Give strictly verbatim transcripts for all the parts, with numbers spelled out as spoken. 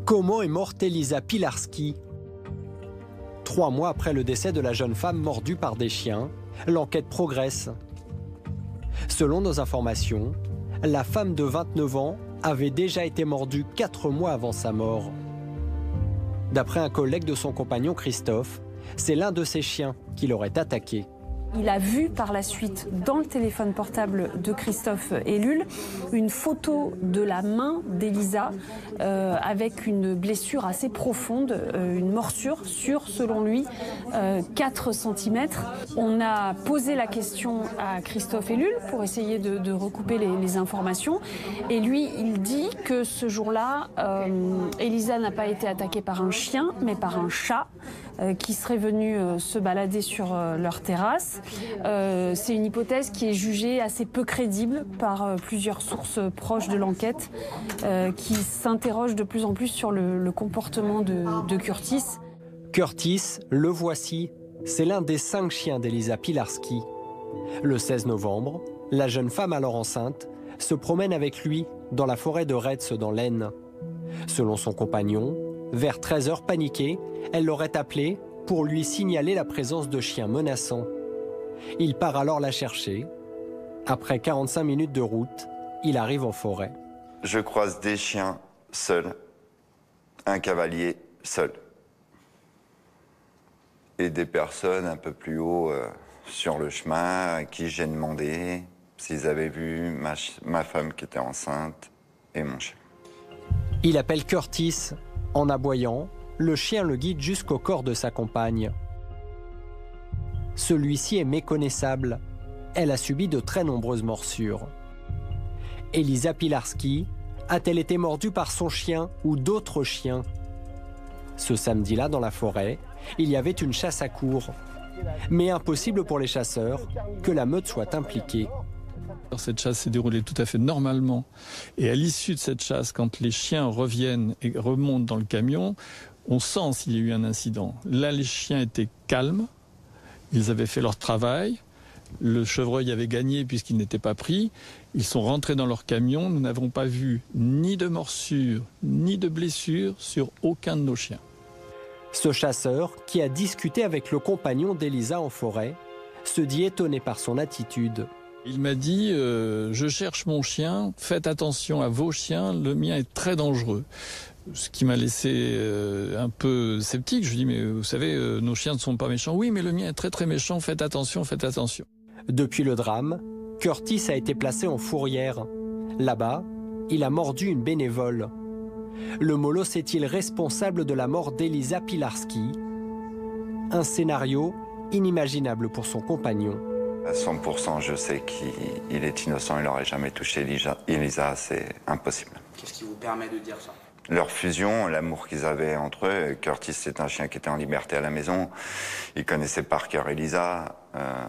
Comment est morte Elisa Pilarski? Trois mois après le décès de la jeune femme mordue par des chiens, l'enquête progresse. Selon nos informations, la femme de vingt-neuf ans avait déjà été mordue quatre mois avant sa mort. D'après un collègue de son compagnon Christophe, c'est l'un de ses chiens qui l'aurait attaqué. Il a vu par la suite dans le téléphone portable de Christophe Ellul une photo de la main d'Elisa euh, avec une blessure assez profonde, euh, une morsure sur, selon lui, euh, quatre centimètres. On a posé la question à Christophe Ellul pour essayer de, de recouper les, les informations. Et lui, il dit que ce jour-là, euh, Elisa n'a pas été attaquée par un chien, mais par un chat euh, qui serait venu euh, se balader sur euh, leur terrasse. Euh, c'est une hypothèse qui est jugée assez peu crédible par euh, plusieurs sources proches de l'enquête euh, qui s'interrogent de plus en plus sur le, le comportement de, de Curtis. Curtis, le voici, c'est l'un des cinq chiens d'Elisa Pilarski. Le seize novembre, la jeune femme alors enceinte se promène avec lui dans la forêt de Retz dans l'Aisne. Selon son compagnon, vers treize heures paniquée, elle l'aurait appelé pour lui signaler la présence de chiens menaçants. Il part alors la chercher. Après quarante-cinq minutes de route, il arrive en forêt. Je croise des chiens seuls, un cavalier seul. Et des personnes un peu plus haut euh, sur le chemin à qui j'ai demandé s'ils avaient vu ma, ma femme qui était enceinte et mon chien. Il appelle Curtis. En aboyant, le chien le guide jusqu'au corps de sa compagne. Celui-ci est méconnaissable. Elle a subi de très nombreuses morsures. Elisa Pilarski a-t-elle été mordue par son chien ou d'autres chiens? Ce samedi-là, dans la forêt, il y avait une chasse à courre. Mais impossible pour les chasseurs que la meute soit impliquée. Cette chasse s'est déroulée tout à fait normalement. Et à l'issue de cette chasse, quand les chiens reviennent et remontent dans le camion, on sent s'il y a eu un incident. Là, les chiens étaient calmes. Ils avaient fait leur travail, le chevreuil avait gagné puisqu'il n'était pas pris, ils sont rentrés dans leur camion, nous n'avons pas vu ni de morsure, ni de blessure sur aucun de nos chiens. Ce chasseur, qui a discuté avec le compagnon d'Elisa en forêt, se dit étonné par son attitude. Il m'a dit euh, « Je cherche mon chien, faites attention à vos chiens, le mien est très dangereux ». Ce qui m'a laissé euh, un peu sceptique. Je lui dis, mais vous savez, euh, nos chiens ne sont pas méchants. Oui, mais le mien est très très méchant, faites attention, faites attention. Depuis le drame, Curtis a été placé en fourrière. Là-bas, il a mordu une bénévole. Le molosse est-il responsable de la mort d'Elisa Pilarski? Un scénario inimaginable pour son compagnon. À cent pour cent, je sais qu'il est innocent, il n'aurait jamais touché Elisa, Elisa, c'est impossible. Qu'est-ce qui vous permet de dire ça? Leur fusion, l'amour qu'ils avaient entre eux. Curtis, c'est un chien qui était en liberté à la maison. Il connaissait par cœur Elisa. Euh...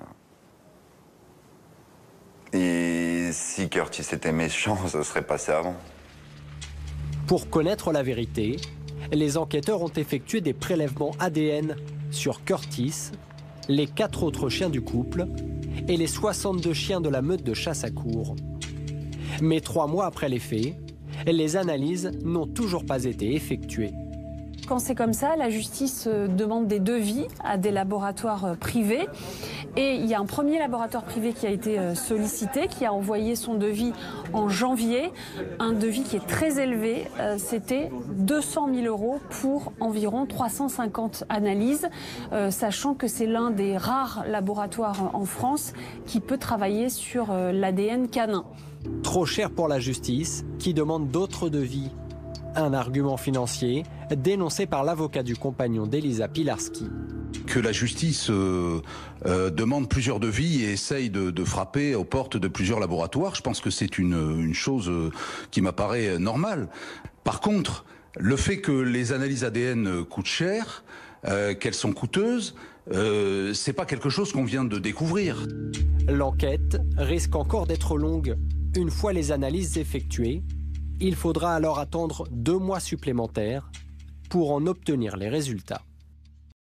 Et si Curtis était méchant, ça serait passé avant. Pour connaître la vérité, les enquêteurs ont effectué des prélèvements A D N sur Curtis, les quatre autres chiens du couple et les soixante-deux chiens de la meute de chasse à courre. Mais trois mois après les faits, les analyses n'ont toujours pas été effectuées. Quand c'est comme ça, la justice demande des devis à des laboratoires privés. Et il y a un premier laboratoire privé qui a été sollicité, qui a envoyé son devis en janvier. Un devis qui est très élevé, c'était deux cent mille euros pour environ trois cent cinquante analyses, sachant que c'est l'un des rares laboratoires en France qui peut travailler sur l'A D N canin. Trop cher pour la justice, qui demande d'autres devis. Un argument financier dénoncé par l'avocat du compagnon d'Elisa Pilarski. Que la justice euh, euh, demande plusieurs devis et essaye de, de frapper aux portes de plusieurs laboratoires, je pense que c'est une, une chose euh, qui m'apparaît normale. Par contre, le fait que les analyses A D N coûtent cher, euh, qu'elles sont coûteuses, euh, c'est pas quelque chose qu'on vient de découvrir. L'enquête risque encore d'être longue. Une fois les analyses effectuées, il faudra alors attendre deux mois supplémentaires pour en obtenir les résultats.